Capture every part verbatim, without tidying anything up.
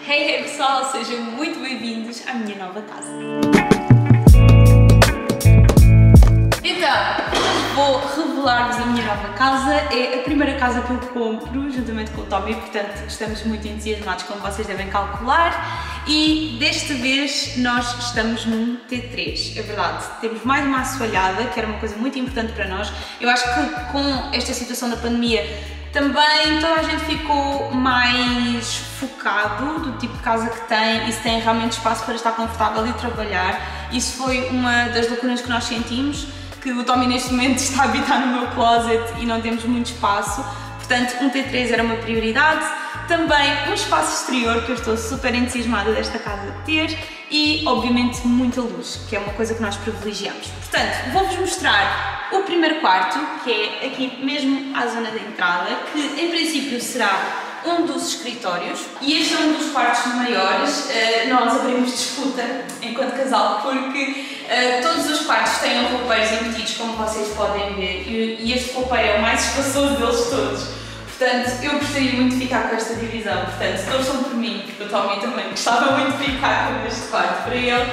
Hey, hey pessoal, sejam muito bem-vindos à minha nova casa. Então, vou revelar-vos a minha nova casa. É a primeira casa que eu compro juntamente com o Tommy, portanto estamos muito entusiasmados, como vocês devem calcular. E desta vez nós estamos num T três, é verdade. Temos mais uma assoalhada, que era uma coisa muito importante para nós. Eu acho que com esta situação da pandemia também toda a gente ficou mais focado do tipo de casa que tem e se tem realmente espaço para estar confortável e trabalhar. Isso foi uma das lacunas que nós sentimos, que o Tommy neste momento está a habitar no meu closet e não temos muito espaço. Portanto, um T três era uma prioridade. Também um espaço exterior, que eu estou super entusiasmada desta casa ter, e obviamente muita luz, que é uma coisa que nós privilegiamos. Portanto, vou-vos mostrar o primeiro quarto, que é aqui mesmo à zona da entrada, que em princípio será um dos escritórios, e este é um dos quartos maiores. Nós abrimos disputa enquanto casal porque todos os quartos têm roupeiros embutidos, como vocês podem ver, e este roupeiro é o mais espaçoso deles todos. Portanto, eu gostaria muito de ficar com esta divisão, portanto, torçam por mim, porque o Tommy também gostava muito de ficar com este quarto para ele,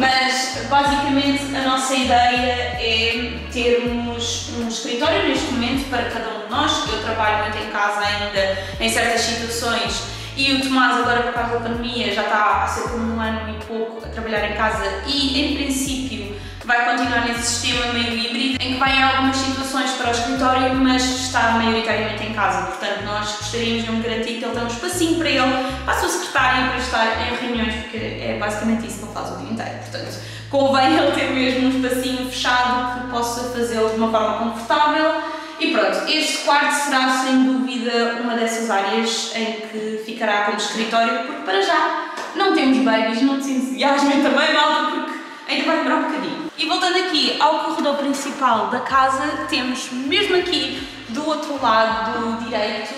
mas basicamente a nossa ideia é termos um escritório neste momento para cada um de nós. Eu trabalho muito em casa ainda em certas situações e o Tomás agora, por causa da pandemia, já está há cerca de um ano e pouco a trabalhar em casa e em princípio vai continuar nesse sistema meio híbrido, em que vai em algumas situações para o escritório, mas está maioritariamente em casa. Portanto, nós gostaríamos de garantir que ele tem um espacinho para ele, para a sua secretária, para estar em reuniões, porque é basicamente isso que ele faz o dia inteiro. Portanto, convém ele ter mesmo um espacinho fechado que possa fazê-lo de uma forma confortável. E pronto, este quarto será sem dúvida uma dessas áreas em que ficará como escritório, porque para já não temos babies, não se entusiasmem também, malta, porque ainda vai demorar um bocadinho. E voltando aqui ao corredor principal da casa, temos mesmo aqui do outro lado direito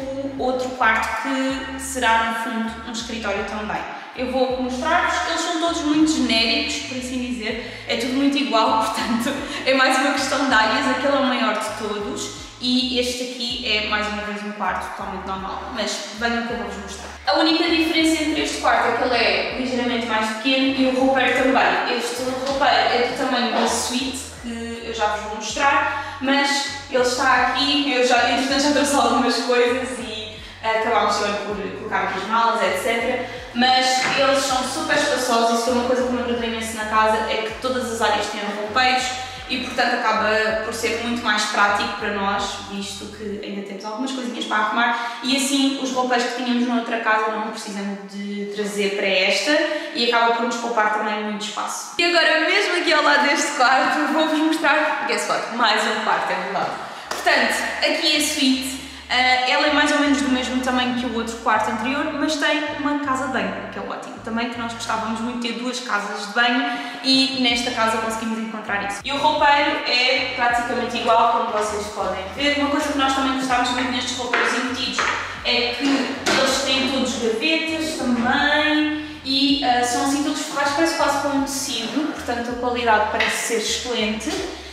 o outro quarto que será no fundo um escritório também. Eu vou mostrar-vos, eles são todos muito genéricos, por assim dizer, é tudo muito igual, portanto é mais uma questão de áreas. Aquele é o maior de todos e este aqui é mais uma vez um quarto totalmente normal, mas venham que eu vou-vos mostrar. A única diferença entre este quarto é que ele é ligeiramente mais pequeno e o roupeiro também. Este roupeiro é do tamanho da suíte, que eu já vos vou mostrar, mas ele está aqui, eu já, entretanto, já trouxe algumas coisas e acabámos também por colocar aqui as malas, etcétera. Mas eles são super espaçosos, isso é uma coisa que me agradou imenso na casa, é que todas as áreas têm roupeiros e portanto acaba por ser muito mais prático para nós, visto que ainda temos algumas coisinhas para arrumar e assim os roupeiros que tínhamos na outra casa não precisamos de trazer para esta e acaba por nos poupar também muito espaço. E agora mesmo aqui ao lado deste quarto vou-vos mostrar, guess what, mais um quarto, é verdade. Portanto, aqui a suíte. Uh, ela é mais ou menos do mesmo tamanho que o outro quarto anterior, mas tem uma casa de banho, que é ótimo. Também que nós gostávamos muito de ter duas casas de banho e nesta casa conseguimos encontrar isso. E o roupeiro é praticamente igual, como vocês podem ver. Uma coisa que nós também gostávamos muito nestes roupeiros embutidos é que eles têm todos gavetas também e uh, são assim todos forrados, parece quase com um tecido, portanto a qualidade parece ser excelente.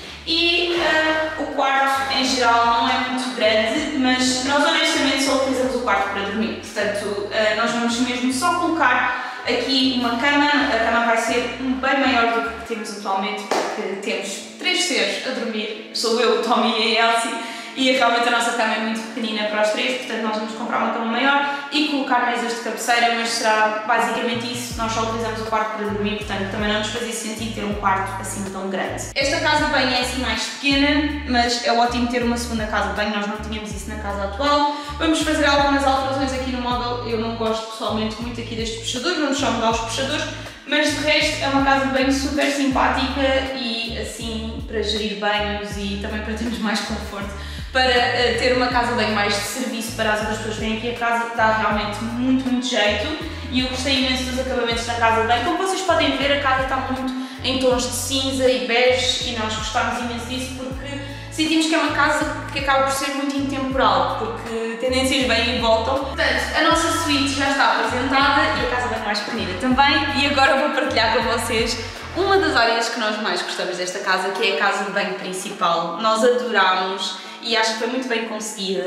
E uh, o quarto em geral não é muito grande, mas nós honestamente só utilizamos o quarto para dormir, portanto uh, nós vamos mesmo só colocar aqui uma cama. A cama vai ser bem maior do que temos atualmente, porque temos três seres a dormir, sou eu, o Tommy e a Elsie, e realmente a nossa cama é muito pequenina para os três, portanto nós vamos comprar uma cama maior e colocar mesas de cabeceira, mas será basicamente isso. Nós só utilizamos o quarto para dormir, portanto também não nos fazia sentido ter um quarto assim tão grande. Esta casa de banho é assim mais pequena, mas é ótimo ter uma segunda casa de banho, nós não tínhamos isso na casa atual. Vamos fazer algumas alterações aqui no móvel, eu não gosto pessoalmente muito aqui deste puxador, vamos só mudar os puxadores, mas de resto é uma casa de banho super simpática e assim para gerir banhos e também para termos mais conforto. Para uh, ter uma casa bem mais de serviço para as outras pessoas que vêm aqui a casa, dá realmente muito, muito jeito e eu gostei imenso dos acabamentos da casa bem. Como vocês podem ver, a casa está muito em tons de cinza e bege e nós gostámos imenso disso porque sentimos que é uma casa que acaba por ser muito intemporal, porque tendências vêm e voltam. Portanto, a nossa suíte já está apresentada e a casa bem mais pequenina também, e agora vou partilhar com vocês uma das áreas que nós mais gostamos desta casa, que é a casa de banho principal. Nós adorámos e acho que foi muito bem conseguida.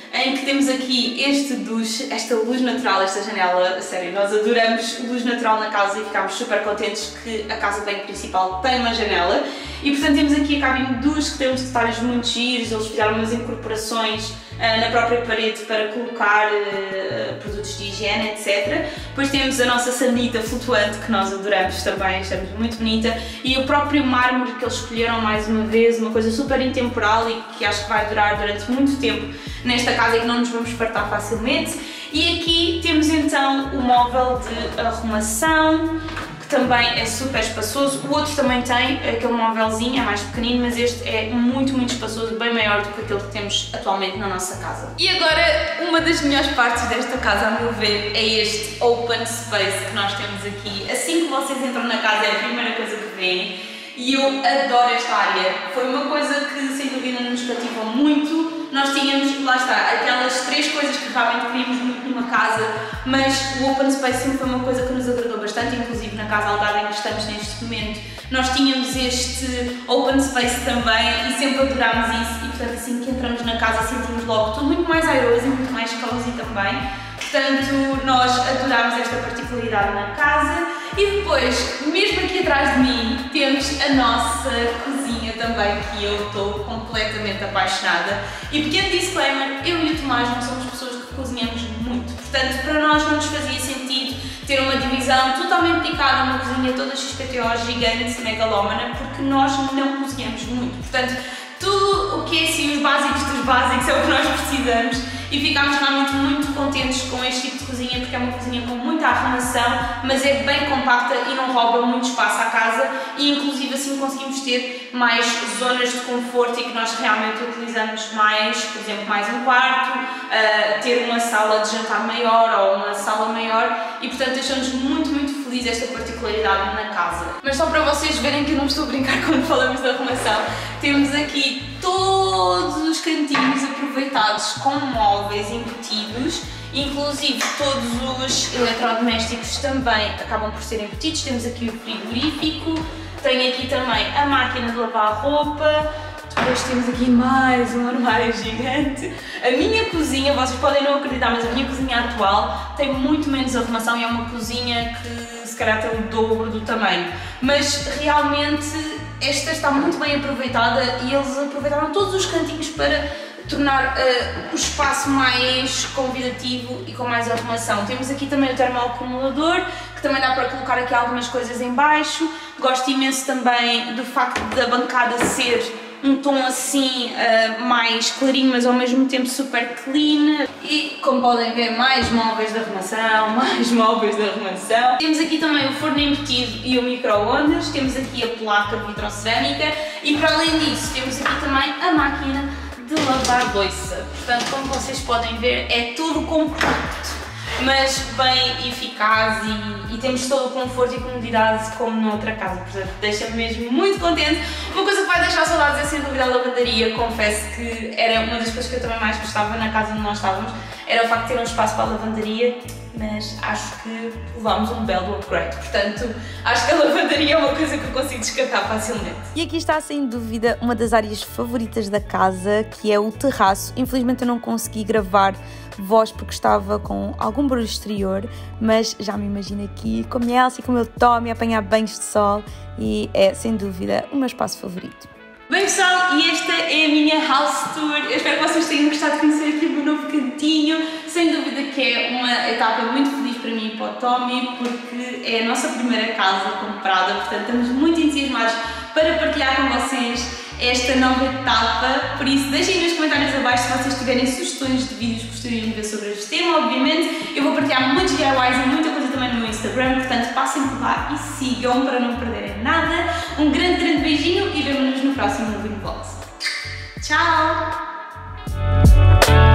em que temos aqui este duche, esta luz natural, esta janela, a sério, nós adoramos luz natural na casa e ficámos super contentes que a casa bem principal tem uma janela. E portanto temos aqui a cabine de duche, que tem uns detalhes muito giros, eles fizeram umas incorporações uh, na própria parede para colocar uh, produtos de higiene, etcétera. Depois temos a nossa sanita flutuante, que nós adoramos também, achamos muito bonita, e o próprio mármore que eles escolheram mais uma vez, uma coisa super intemporal e que acho que vai durar durante muito tempo nesta casa e que não nos vamos fartar facilmente. E aqui temos então o móvel de arrumação, também é super espaçoso. O outro também tem aquele móvelzinho, é mais pequenino, mas este é muito, muito espaçoso, bem maior do que aquele que temos atualmente na nossa casa. E agora, uma das melhores partes desta casa, a meu ver, é este open space que nós temos aqui. Assim que vocês entram na casa, é a primeira coisa que veem. E eu adoro esta área. Foi uma coisa que, sem dúvida, nos cativou muito. Nós tínhamos, lá está, aquelas três coisas que realmente queríamos muito numa casa, mas o open space sempre foi uma coisa que nos agradou bastante, inclusive na casa alugada em que estamos neste momento. Nós tínhamos este open space também e sempre adorámos isso, e portanto assim que entramos na casa sentimos logo tudo muito mais airoso e muito mais cozy também. Portanto, nós adorámos esta particularidade na casa. E depois, mesmo aqui atrás de mim, temos a nossa cozinha também, que eu estou completamente apaixonada. E pequeno disclaimer, eu e o Tomás não somos pessoas que cozinhamos muito. Portanto, para nós não nos fazia sentido ter uma divisão totalmente dedicada a uma cozinha toda X P T O gigante, megalómana, porque nós não cozinhamos muito. Portanto, tudo o que é assim os básicos dos básicos é o que nós precisamos. E ficámos realmente muito contentes com este tipo de cozinha, porque é uma cozinha com muita arrumação, mas é bem compacta e não rouba muito espaço à casa, e inclusive assim conseguimos ter mais zonas de conforto e que nós realmente utilizamos mais, por exemplo, mais um quarto, uh, ter uma sala de jantar maior ou uma sala maior, e portanto deixou-nos muito, muito felizes esta particularidade na casa. Mas só para vocês verem que eu não estou a brincar quando falamos de arrumação, temos aqui todos os cantinhos aproveitados com móveis embutidos, inclusive todos os eletrodomésticos também acabam por ser embutidos. Temos aqui o frigorífico, tem aqui também a máquina de lavar roupa, depois temos aqui mais um armário gigante. A minha cozinha, vocês podem não acreditar, mas a minha cozinha atual tem muito menos arrumação e é uma cozinha que se calhar tem o dobro do tamanho, mas realmente esta está muito bem aproveitada e eles aproveitaram todos os cantinhos para tornar uh, o espaço mais convidativo e com mais arrumação. Temos aqui também o termoacumulador, que também dá para colocar aqui algumas coisas em baixo. Gosto imenso também do facto da bancada ser um tom assim uh, mais clarinho, mas ao mesmo tempo super clean. E como podem ver, mais móveis de arrumação, mais móveis de arrumação. Temos aqui também o forno embutido e o micro-ondas, temos aqui a placa vitrocerâmica e para além disso temos aqui também a máquina de lavar louça. Portanto, como vocês podem ver, é tudo compacto, mas bem eficaz e, e temos todo o conforto e comodidade como noutra casa, portanto deixa-me mesmo muito contente. Uma coisa que vai deixar saudades é sem dúvida a lavandaria. Confesso que era uma das coisas que eu também mais gostava na casa onde nós estávamos, era o facto de ter um espaço para a lavandaria, mas acho que levámos um belo upgrade, portanto acho que a lavandaria é uma coisa que eu consigo descartar facilmente. E aqui está sem dúvida uma das áreas favoritas da casa, que é o terraço. Infelizmente eu não consegui gravar voz porque estava com algum barulho exterior, mas já me imagino aqui com a minha Elsa e com o meu Tommy a apanhar banhos de sol e é sem dúvida o meu espaço favorito. Bem pessoal, e esta é a minha house tour. Eu espero que vocês tenham gostado de conhecer aqui o meu novo cantinho. Sem dúvida que é uma etapa muito feliz para mim e para o Tommy, porque é a nossa primeira casa comprada, portanto estamos muito entusiasmados para partilhar com vocês esta nova etapa. Por isso deixem nos comentários abaixo se vocês tiverem sugestões de vídeos que gostariam de ver sobre este tema. Obviamente eu vou partilhar muitos D I Ys e muita coisa também no meu Instagram, portanto passem por lá e sigam para não perderem nada. Um grande, grande beijinho e vemo-nos no próximo Living Vlogs. Tchau!